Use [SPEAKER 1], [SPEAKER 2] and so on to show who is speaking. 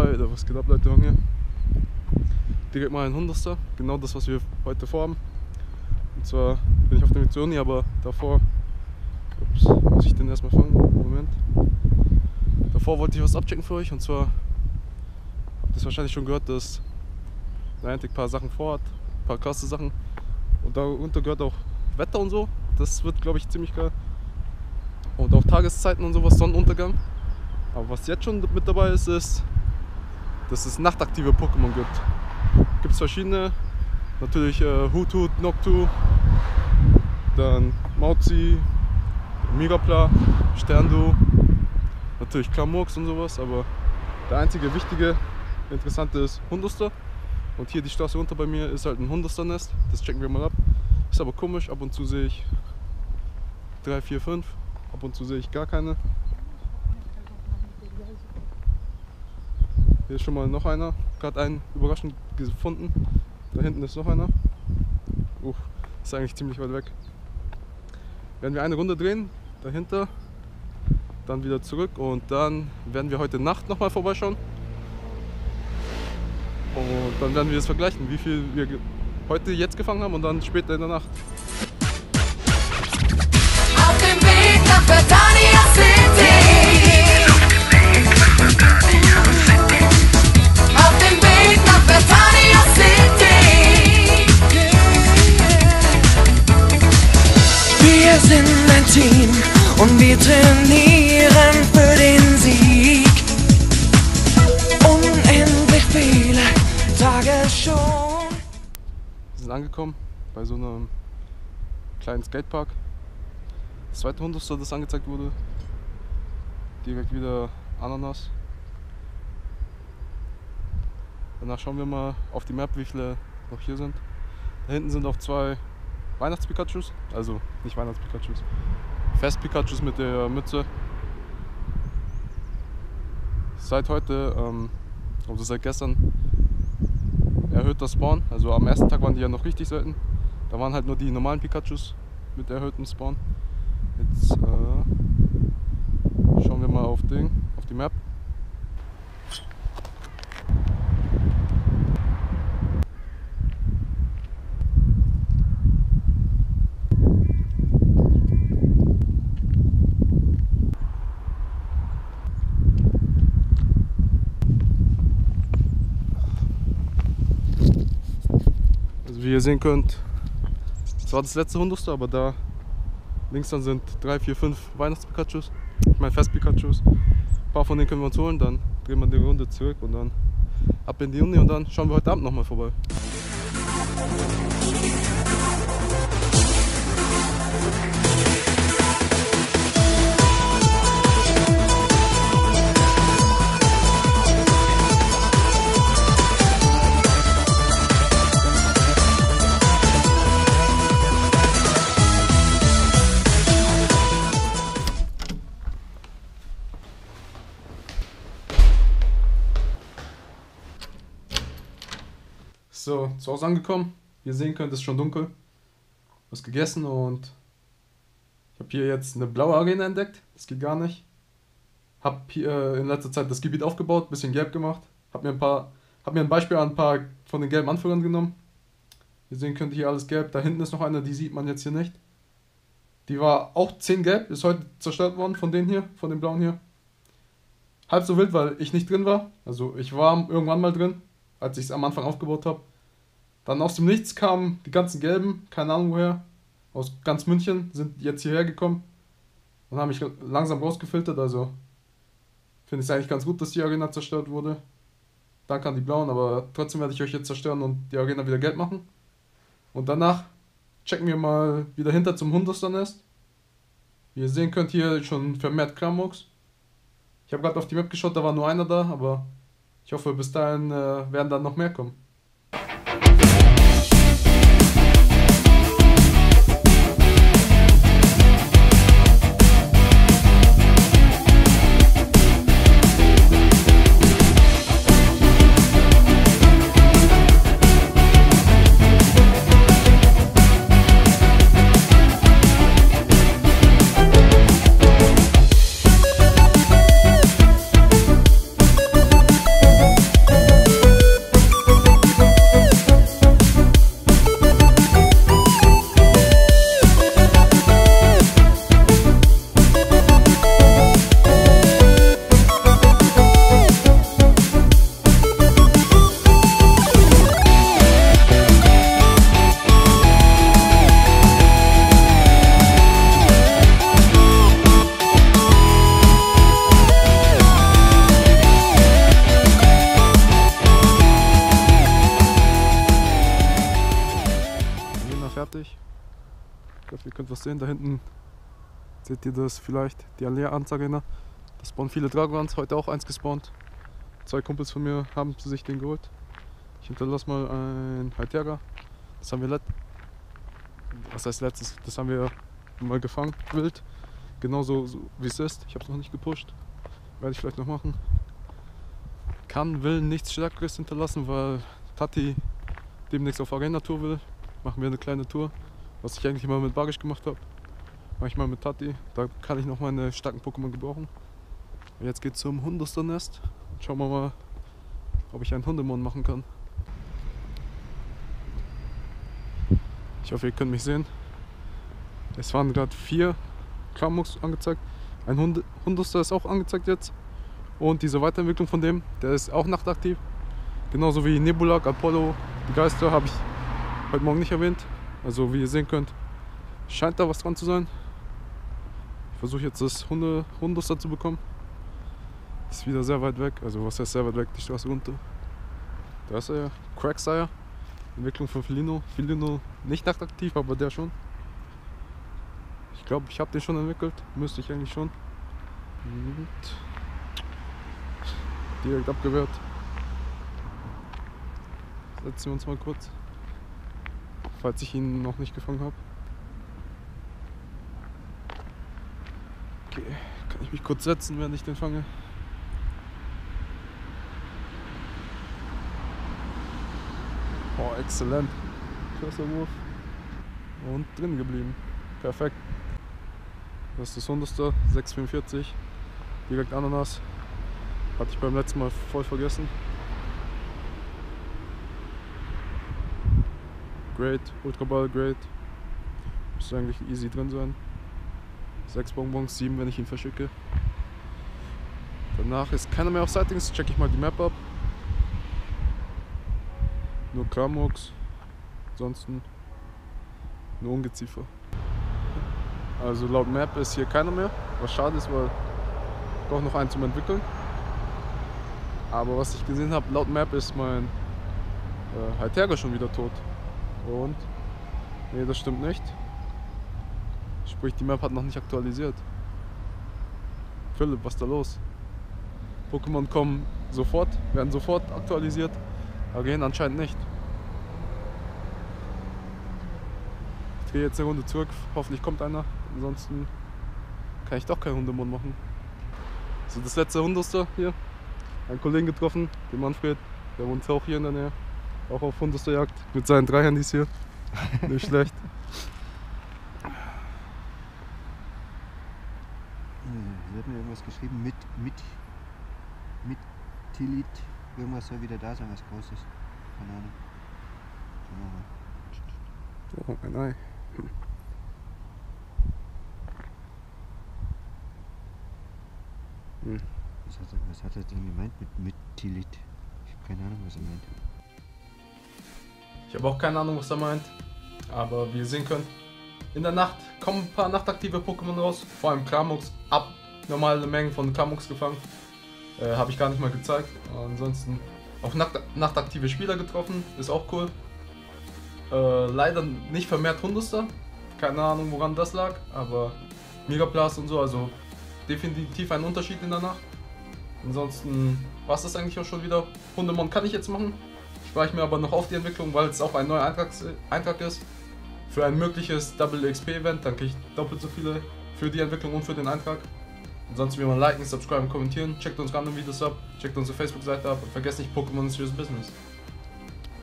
[SPEAKER 1] Alter, was geht ab, Leute, Junge? Direkt mal ein Hundertster, genau das, was wir heute vorhaben. Und zwar bin ich auf der Weg zur Uni, aber davor, muss ich den erstmal fangen, Moment. Davor wollte ich was abchecken für euch, und zwar habt ihr es wahrscheinlich schon gehört, dass Niantic ein paar Sachen vorhat, ein paar krasse Sachen. Und darunter gehört auch Wetter und so, das wird, glaube ich, ziemlich geil. Und auch Tageszeiten und sowas, Sonnenuntergang. Aber was jetzt schon mit dabei ist, ist, dass es nachtaktive Pokémon gibt. Gibt es verschiedene, natürlich Hoothoot, Noctu, dann Mauzi, Mirapla, Sterndu, natürlich Klamurks und sowas, aber der einzige wichtige, interessante ist Hundertster. Und hier die Straße unter bei mir ist halt ein Hundertster-Nest, das checken wir mal ab. Ist aber komisch, ab und zu sehe ich 3, 4, 5, ab und zu sehe ich gar keine. Hier ist schon mal noch einer, gerade einen überraschend gefunden. Da hinten ist noch einer. Ist eigentlich ziemlich weit weg. Werden wir eine Runde drehen, dahinter, dann wieder zurück und dann werden wir heute Nacht nochmal vorbeischauen. Und dann werden wir es vergleichen, wie viel wir heute jetzt gefangen haben und dann später in der Nacht.
[SPEAKER 2] Auf dem Weg nach Verdannia City. Auf dem Weg nach Verdannia City. Wir sind ein Team und wir trainieren für den Sieg. Unendlich viele Tage schon.
[SPEAKER 1] Wir sind angekommen bei so einem kleinen Skatepark. Das zweite Hundertster, das angezeigt wurde. Direkt wieder Ananas. Danach schauen wir mal auf die Map, wie viele noch hier sind. Da hinten sind auch zwei Weihnachts-Pikachus, also nicht Weihnachts-Pikachus, Fest-Pikachus mit der Mütze. Seit heute, also seit gestern, erhöht das Spawn. Also am ersten Tag waren die ja noch richtig selten. Da waren halt nur die normalen Pikachus mit erhöhtem Spawn. Jetzt schauen wir mal auf die Map. Wie ihr sehen könnt, das war das letzte Hundertster, aber da links dann sind 3, 4, 5 Weihnachts-Pikachus, ich meine Fest-Pikachus. Ein paar von denen können wir uns holen, dann drehen wir die Runde zurück und dann ab in die Uni und dann schauen wir heute Abend nochmal vorbei. So, zu Hause angekommen. Wie ihr sehen könnt, ist schon dunkel. Was gegessen und ich habe hier jetzt eine blaue Arena entdeckt. Das geht gar nicht. Hab hier in letzter Zeit das Gebiet aufgebaut, bisschen gelb gemacht. Hab mir ein Beispiel an ein paar von den gelben Anführern genommen. Wie ihr sehen könnt, hier alles gelb. Da hinten ist noch eine, die sieht man jetzt hier nicht. Die war auch 10 gelb, ist heute zerstört worden von denen hier, von den blauen hier. Halb so wild, weil ich nicht drin war. Also ich war irgendwann mal drin, als ich es am Anfang aufgebaut habe. Dann aus dem Nichts kamen die ganzen Gelben, keine Ahnung woher, aus ganz München, sind jetzt hierher gekommen und haben mich langsam rausgefiltert. Also finde ich es eigentlich ganz gut, dass die Arena zerstört wurde. Danke an die Blauen, aber trotzdem werde ich euch jetzt zerstören und die Arena wieder gelb machen. Und danach checken wir mal wieder hinter zum Hundertster-Nest. Wie ihr sehen könnt, hier schon vermehrt Klamurks. Ich habe gerade auf die Map geschaut, da war nur einer da, aber ich hoffe, bis dahin werden dann noch mehr kommen. Ich hoffe, ihr könnt was sehen. Da hinten seht ihr das vielleicht, die Alea-Arena. Da spawnen viele Dragons, heute auch eins gespawnt. 2 Kumpels von mir haben sich den geholt. Ich hinterlasse mal ein Haltjäger. Das haben wir was heißt letztes? Das haben wir mal gefangen, wild. Genauso so, wie es ist. Ich habe es noch nicht gepusht. Werde ich vielleicht noch machen. Will nichts Stärkeres hinterlassen, weil Tati demnächst auf Arena-Tour will. Machen wir eine kleine Tour. Was ich eigentlich immer mit Barisch gemacht habe. Mache ich mal mit Tati. Da kann ich noch meine starken Pokémon gebrauchen. Und jetzt geht's zum Hundesternest. Schauen wir mal, ob ich einen Hundemon machen kann. Ich hoffe, ihr könnt mich sehen. Es waren gerade 4 Klamux angezeigt. Ein Hundester ist auch angezeigt jetzt. Und diese Weiterentwicklung von dem, der ist auch nachtaktiv. Genauso wie Nebulak, Apollo, die Geister habe ich heute Morgen nicht erwähnt. Also wie ihr sehen könnt, scheint da was dran zu sein. Ich versuche jetzt das Hundester zu bekommen. Ist wieder sehr weit weg. Also was heißt sehr weit weg? Die Straße runter. Da ist er ja. Quagsire. Entwicklung von Felino. Felino nicht nachtaktiv, aber der schon. Ich glaube, ich habe den schon entwickelt. Müsste ich eigentlich schon. Und direkt abgewehrt. Setzen wir uns mal kurz. Falls ich ihn noch nicht gefangen habe. Okay, kann ich mich kurz setzen, während ich den fange? Oh, exzellent. Krasser Wurf. Und drin geblieben. Perfekt. Das ist das Hundester, 6,44. Direkt Ananas. Hatte ich beim letzten Mal voll vergessen. Great, Ultraball, great. Müsste eigentlich easy drin sein. 6 Bonbons, 7, wenn ich ihn verschicke. Danach ist keiner mehr auf Sightings. Check ich mal die Map ab. Nur Kramux. Ansonsten nur Ungeziefer. Also laut Map ist hier keiner mehr. Was schade ist, weil doch noch einen zum Entwickeln. Aber was ich gesehen habe, laut Map ist mein Halterga schon wieder tot. Und nee, das stimmt nicht. Sprich, die Map hat noch nicht aktualisiert. Philipp, was ist da los? Pokémon kommen sofort, werden sofort aktualisiert, aber gehen anscheinend nicht. Ich drehe jetzt eine Runde zurück, hoffentlich kommt einer. Ansonsten kann ich doch keinen Hundemon machen. So, das letzte Hundester hier. Einen Kollegen getroffen, den Manfred, der wohnt auch hier in der Nähe. Auch auf Hundesterjagd mit seinen 3 Handys hier. Nicht schlecht.
[SPEAKER 3] Sie hat mir irgendwas geschrieben mit Tilit. Irgendwas soll wieder da sein, was Großes. Keine Ahnung. Schauen wir mal.
[SPEAKER 1] Oh, ein Ei.
[SPEAKER 3] Was hat er denn gemeint mit Tilit? Ich habe keine Ahnung, was er meint.
[SPEAKER 1] Ich habe auch keine Ahnung, was er meint. Aber wie ihr sehen könnt, in der Nacht kommen ein paar nachtaktive Pokémon raus. Vor allem Kramux. Abnormale Mengen von Kramux gefangen. Habe ich gar nicht mal gezeigt. Ansonsten auch nachtaktive Spieler getroffen. Ist auch cool. Leider nicht vermehrt Hundester. Keine Ahnung, woran das lag. Aber Megablast und so. Also definitiv ein Unterschied in der Nacht. Ansonsten war es das eigentlich auch schon wieder. Hundemon kann ich jetzt machen. Spare ich mir aber noch auf die Entwicklung, weil es auch ein neuer Eintrag ist. Für ein mögliches Double XP Event, dann kriege ich doppelt so viele für die Entwicklung und für den Eintrag. Ansonsten wie immer liken, subscriben, kommentieren, checkt unsere anderen Videos ab, checkt unsere Facebook-Seite ab und vergesst nicht, Pokémon ist fürs Business.